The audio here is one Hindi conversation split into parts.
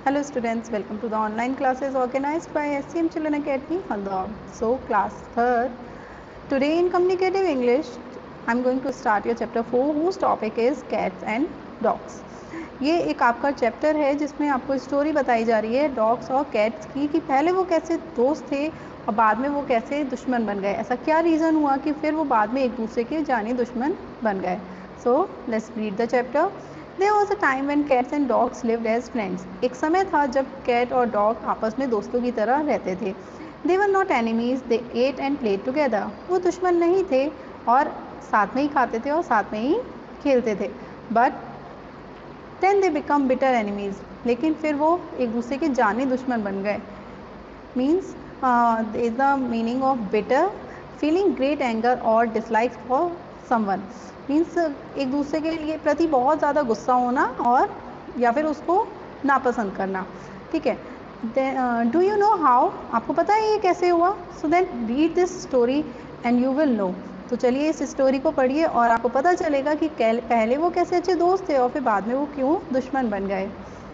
Hello students, welcome to the online classes organized by SCM Children Academy, Handor. So class 3rd. Today in communicative English, I am going to start your chapter 4 whose topic is cats and dogs. ये एक आपका चैप्टर है जिसमें आपको स्टोरी बताई जा रही है डॉग्स और कैट्स की कि पहले वो कैसे दोस्त थे और बाद में वो कैसे दुश्मन बन गए. ऐसा क्या रीज़न हुआ कि फिर वो बाद में एक दूसरे के जानी दुश्मन बन गए. So let's read the chapter. There was a time when cats and dogs lived as friends. एक समय था जब कैट और डॉग आपस में दोस्तों की तरह रहते थे. They were not enemies, they ate and played together. वो दुश्मन नहीं थे और साथ में ही खाते थे और साथ में ही खेलते थे. But then they become bitter enemies. लेकिन फिर वो एक दूसरे के जानी दुश्मन बन गए. Means is the meaning of bitter, feeling great anger or dislike for someone. Means एक दूसरे के लिए प्रति बहुत ज़्यादा गुस्सा होना और या फिर उसको नापसंद करना. ठीक है. डू यू नो हाउ, आपको पता है ये कैसे हुआ? So then read this story and you will know. तो चलिए इस स्टोरी को पढ़िए और आपको पता चलेगा कि पहले वो कैसे अच्छे दोस्त थे और फिर बाद में वो क्यों दुश्मन बन गए.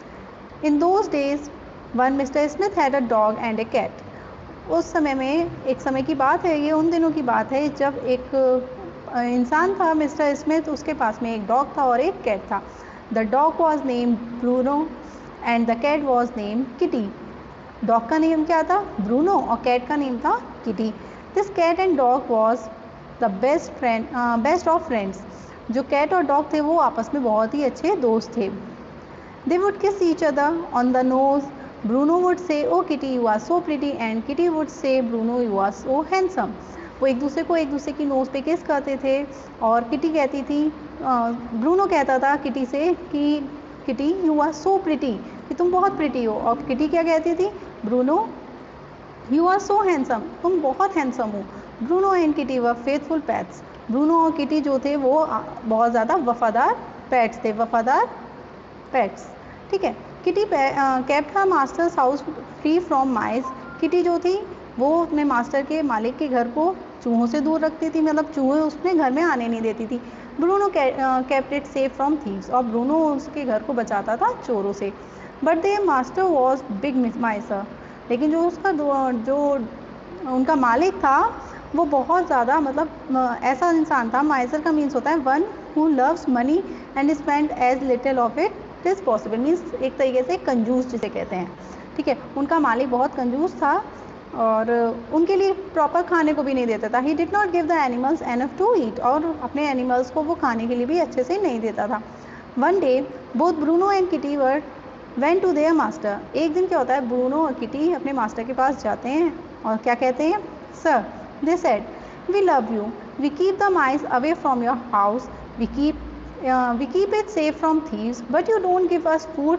In those days one mister Smith had a dog and a cat. उस समय में, एक समय की बात है, ये उन दिनों की बात है जब एक इंसान था मिस्टर स्मिथ, उसके पास में एक डॉग था और एक कैट था. The dog was name Bruno and the cat was name Kitty. Dog का नेम क्या था? ब्रूनो, और कैट का नेम था Kitty. This cat and dog was the best of friends. जो कैट और डॉग थे वो आपस में बहुत ही अच्छे दोस्त थे. They would kiss each other on the nose. Bruno would say oh Kitty you are so pretty and Kitty would से Bruno you are so handsome. वो एक दूसरे की नोज़ पे किस करते थे और किटी कहती थी, ब्रूनो कहता था किटी से कि Kitty you are so pretty, कि तुम बहुत प्रिटी हो. और किटी क्या कहती थी? Bruno you are so handsome, तुम बहुत हैंडसम हो. Bruno and Kitty were faithful pets. Bruno और किटी जो थे वो बहुत ज़्यादा वफादार पेट्स थे, वफादार पेट्स. ठीक है. Kitty kept her master's house free from mice. Kitty जो थी वो अपने मास्टर के मालिक के घर को चूहों से दूर रखती थी, मतलब चूहे उसने घर में आने नहीं देती थी. Bruno kept it safe from thieves. और ब्रूनो उसके घर को बचाता था चोरों से. But their master was big miser. लेकिन जो उसका जो उनका मालिक था वो बहुत ज़्यादा, मतलब ऐसा इंसान था. माइसर का मीन्स होता है one who loves money and spend as little of it is possible. Means एक तरीके से कंजूस जिसे कहते हैं. ठीक है. उनका मालिक बहुत कंजूस था और उनके लिए प्रॉपर खाने को भी नहीं देता था. He did not give the animals enough to eat. और अपने एनिमल्स को वो खाने के लिए भी अच्छे से नहीं देता था. One day both Bruno and Kitty were went to their master. एक दिन क्या होता है, ब्रूनो और किटी अपने मास्टर के पास जाते हैं और क्या कहते हैं? Sir, they said, we love you, we keep the mice away from your house, we keep it safe from thieves, but you don't give us food.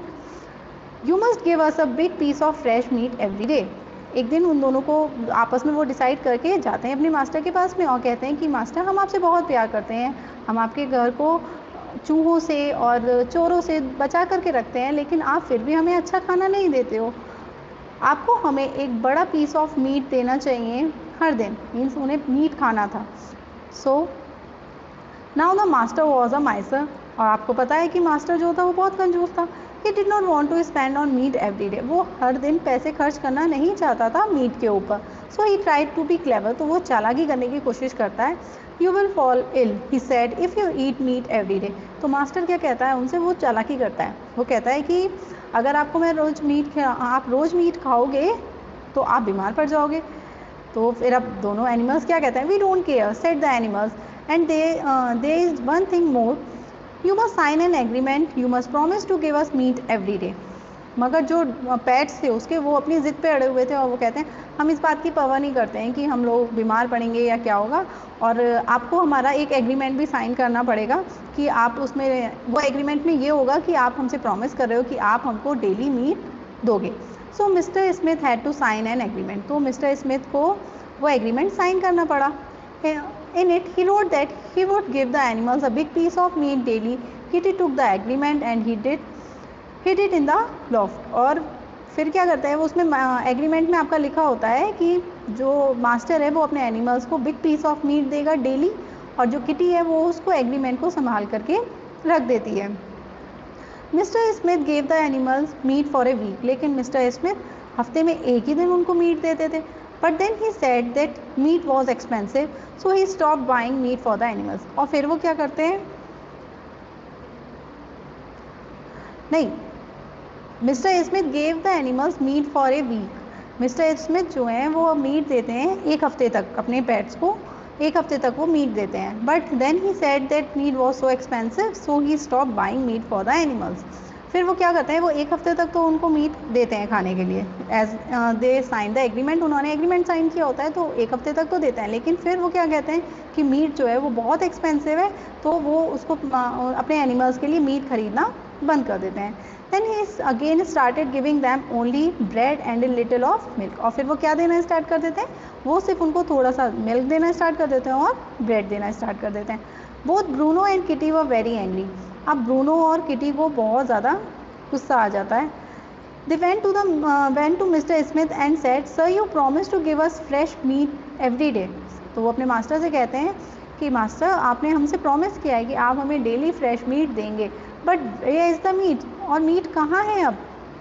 You must give us a big piece of fresh meat every day. एक दिन उन दोनों को आपस में वो डिसाइड करके जाते हैं अपने मास्टर के पास में और कहते हैं कि मास्टर, हम आपसे बहुत प्यार करते हैं, हम आपके घर को चूहों से और चोरों से बचा करके रखते हैं, लेकिन आप फिर भी हमें अच्छा खाना नहीं देते हो. आपको हमें एक बड़ा पीस ऑफ मीट देना चाहिए हर दिन. मीन्स उन्हें मीट खाना था. So now the master was a miser. और आपको पता है कि मास्टर जो था वो बहुत कंजूस था. He did not want to spend on meat every day. वो हर दिन पैसे खर्च करना नहीं चाहता था मीट के ऊपर. So he tried to be clever. तो वो चालाकी करने की कोशिश करता है. You will fall ill, he said, if you eat meat every day. तो मास्टर क्या कहता है उनसे? वो चालाकी करता है. वो कहता है कि अगर आपको मैं आप रोज़ मीट खाओगे तो आप बीमार पड़ जाओगे. तो फिर अब दोनों एनिमल्स क्या कहते हैं? We don't care, said the animals. And there is one thing more. You must sign an agreement. You must promise to give us meat every day. मगर जो पेट्स थे उसके वो अपनी ज़िद पे अड़े हुए थे और वो कहते हैं हम इस बात की परवाह नहीं करते हैं कि हम लोग बीमार पड़ेंगे या क्या होगा, और आपको हमारा एक एग्रीमेंट भी साइन करना पड़ेगा कि आप उसमें, वो एग्रीमेंट में ये होगा कि आप हमसे प्रॉमिस कर रहे हो कि आप हमको डेली मीट दोगे. So mister Smith had to sign an agreement. तो मिस्टर स्मिथ को वो एग्रीमेंट साइन करना पड़ा. In it, he wrote that he would give the animals a big piece of meat daily. Kitty took the agreement and hid it in the loft. और फिर क्या करता है वो, उसमें एग्रीमेंट में आपका लिखा होता है कि जो मास्टर है वो अपने एनिमल्स को बिग पीस ऑफ मीट देगा डेली, और जो किटी है वो उसको एग्रीमेंट को संभाल करके रख देती है. Mister Smith gave the animals meat for a week, लेकिन मिस्टर स्मिथ हफ्ते में एक ही दिन उनको मीट देते थे. But then he said that meat was expensive, so he stop buying meat for the animals. और फिर वो क्या करते हैं, नहीं, mister Smith gave the animals meat for a week. Mister Smith जो हैं वो मीट देते हैं एक हफ्ते तक, अपने पेट्स को एक हफ्ते तक वो मीट देते हैं. But then he said that meat was so expensive, so he stop buying meat for the animals. फिर वो क्या करते हैं, वो एक हफ्ते तक तो उनको मीट देते हैं खाने के लिए, as they sign the agreement, उन्होंने एग्रीमेंट साइन किया होता है तो एक हफ्ते तक तो देते हैं. लेकिन फिर वो क्या कहते हैं कि मीट जो है वो बहुत एक्सपेंसिव है, तो वो उसको अपने एनिमल्स के लिए मीट खरीदना बंद कर देते हैं. Then he again started giving them only bread and a little of milk. और फिर वो क्या देना स्टार्ट कर देते हैं, वो सिर्फ उनको थोड़ा सा मिल्क देना स्टार्ट कर देते हैं और ब्रेड देना स्टार्ट कर देते हैं. Both Bruno and Kitty were very angry. अब ब्रूनो और किटी को बहुत ज़्यादा गुस्सा आ जाता है. They went to Mr. Smith and said, Sir, you promised to give us fresh meat every day. तो वो अपने मास्टर से कहते हैं कि मास्टर आपने हमसे प्रॉमिस किया है कि आप हमें डेली फ्रेश मीट देंगे, but where is the meat, और मीट कहाँ है अब.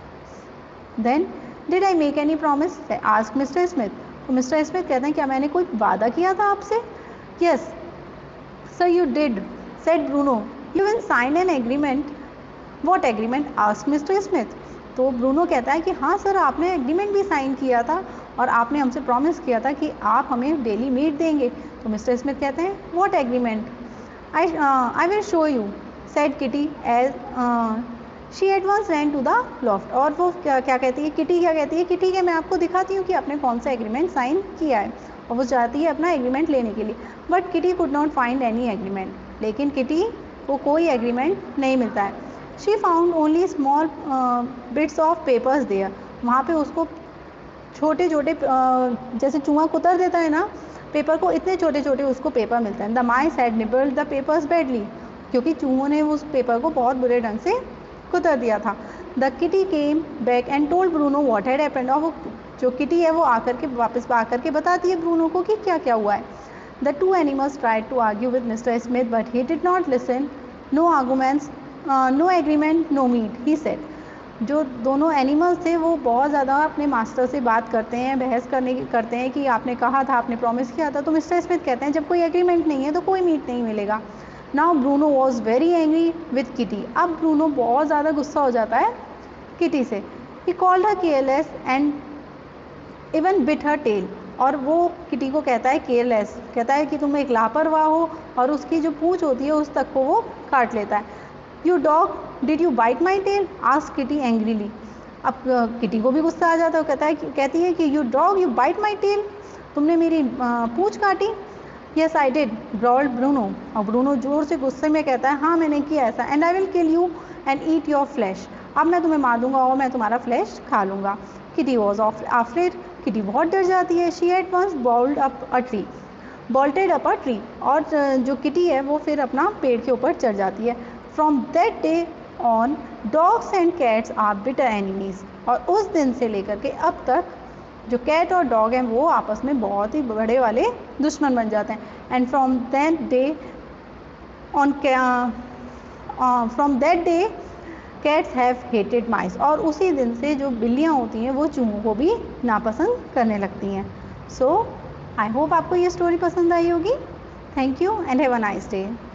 Then did I make any promise, ask mister Smith. तो मिस्टर स्मिथ कहते हैं क्या मैंने कोई वादा किया था आपसे. Yes sir you did, said Bruno. You will sign an agreement. What agreement, ask mister Smith. तो ब्रूनो कहता है कि हाँ सर आपने एग्रीमेंट भी साइन किया था और आपने हमसे प्रॉमिस किया था कि आप हमें डेली मीट देंगे. तो मिस्टर स्मिथ कहते हैं what agreement, I will show you, said Kitty as she at once ran to the loft. और वो क्या कहती है, किटी क्या कहती है कि ठीक है मैं आपको दिखाती हूँ कि आपने कौन सा एग्रीमेंट साइन किया है. और वो चाहती है अपना एग्रीमेंट लेने के लिए. But Kitty could not find any agreement, लेकिन किटी को कोई एग्रीमेंट नहीं मिलता है. She found only small bits of papers there. वहाँ पे उसको छोटे छोटे जैसे चूहा कुतर देता है ना पेपर को, इतने छोटे छोटे उसको पेपर मिलते हैं. The mice had nibbled the papers badly, क्योंकि चूहों ने उस पेपर को बहुत बुरे ढंग से कुतर दिया था. The Kitty came back and told Bruno what had happened. और वो जो किटी है वो आकर के वापस आकर के बताती है ब्रूनो को कि क्या क्या हुआ है. The two animals tried to argue with mister Smith but he did not listen. No arguments, no agreement, no meat, he said. जो दोनों एनिमल्स थे वो बहुत ज़्यादा अपने मास्टर से बात करते हैं, बहस करते हैं कि आपने कहा था, आपने प्रॉमिस किया था. तो मिस्टर स्मिथ कहते हैं जब कोई एग्रीमेंट नहीं है तो कोई मीट नहीं मिलेगा. Now Bruno was very angry with Kitty. अब ब्रूनो बहुत ज़्यादा गुस्सा हो जाता है किटी से. He called her careless and even bit her tail. और वो किटी को कहता है केयरलेस, कहता है कि तुम एक लापरवाह हो, और उसकी जो पूंछ होती है उस तक को वो काट लेता है. You dog did you bite my tail, ask Kitty angrily. अब किटी को भी गुस्सा आ जाता है, कहती है कि you dog you bite my tail, तुमने मेरी पूंछ काटी. Yes I did, growled Bruno. और ब्रूनो जोर से गुस्से में कहता है हाँ मैंने किया ऐसा. And I will kill you and eat your flesh. अब मैं तुम्हें मार दूंगा और मैं तुम्हारा फ्लैश खा लूँगा. Kitty was afraid. किटी बहुत डर जाती है. She at once bolted up a tree. और जो किटी है वो फिर अपना पेड़ के ऊपर चढ़ जाती है. From that day on dogs and cats are bitter enemies. और उस दिन से लेकर के अब तक जो कैट और डॉग हैं वो आपस में बहुत ही बड़े वाले दुश्मन बन जाते हैं. And from that day cats have hated mice. और उसी दिन से जो बिल्लियाँ होती हैं वो चूहों को भी नापसंद करने लगती हैं. सो आई होप आपको ये स्टोरी पसंद आई होगी. Thank you and have a nice day.